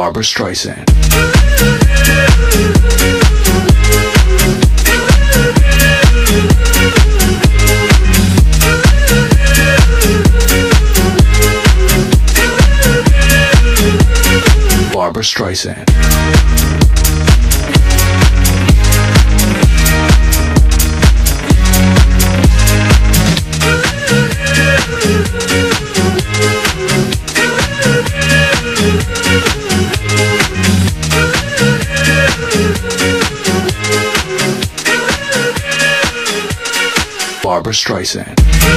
Barbra Streisand. Barbra Streisand. Barbra Streisand.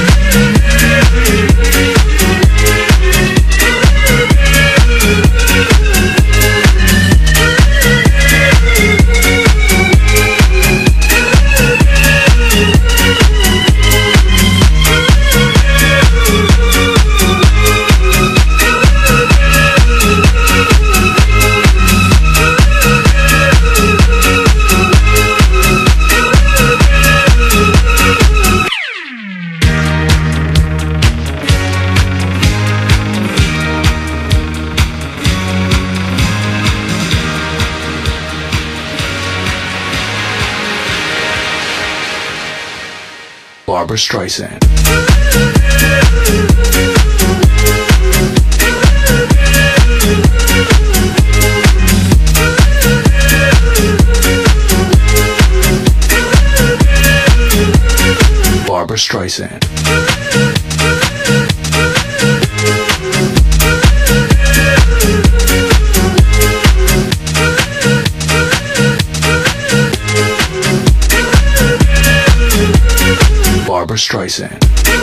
Barbra Streisand. Barbra Streisand. Barbra Streisand.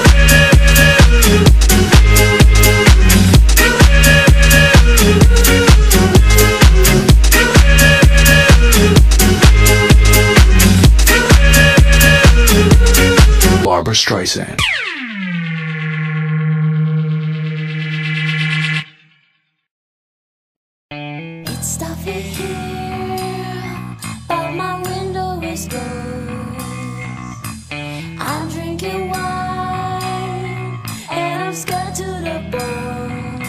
Barbra Streisand. It's stuffy here, but my window is closed. I'm drinking wine, and I'm scared to the bones.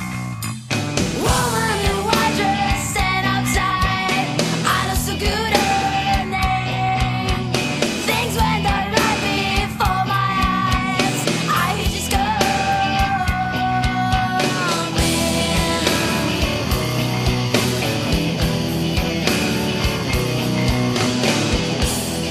Woman in white dress, stand outside. I know so good her name. Things went down right before my eyes. I hear she's coming.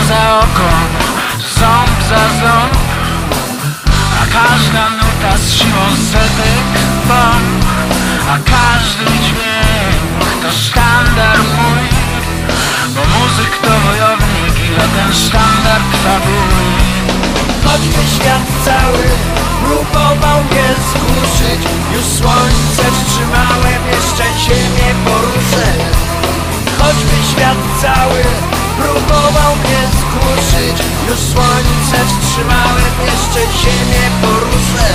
za oko, ząb za ząb, a każda nuta z siłą setek bomb, a każdy dźwięk to sztandar mój, bo muzyk to wojownik i o ten sztandar trwa bój. Choćby świat cały próbował mnie zgłuszyć, już słońce wstrzymałem, jeszcze ziemię poruszę. Choćby świat cały próbował mnie zgłuszyć, już słońce wstrzymałem, jeszcze ziemię poruszę.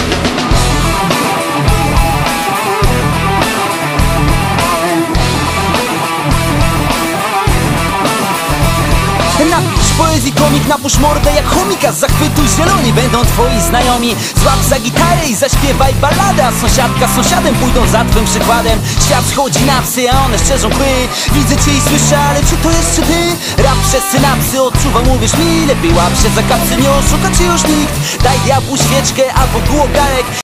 Napisz poezji komik, napusz mordę jak chomika. Z zachwytu zieloni będą twoi znajomi. Złap za gitarę i zaśpiewaj balladę, a sąsiadka z sąsiadem pójdą za twym przykładem. Świat schodzi na psy, a one szczerzą kły. Widzę cię i słyszę, ale czy to jeszcze ty? Rap przez synapsy odczuwam, uwierz mi. Lepiej łap się za kapsy, nie oszuka cię już nikt. Daj diabłu świeczkę albo pół ogarek.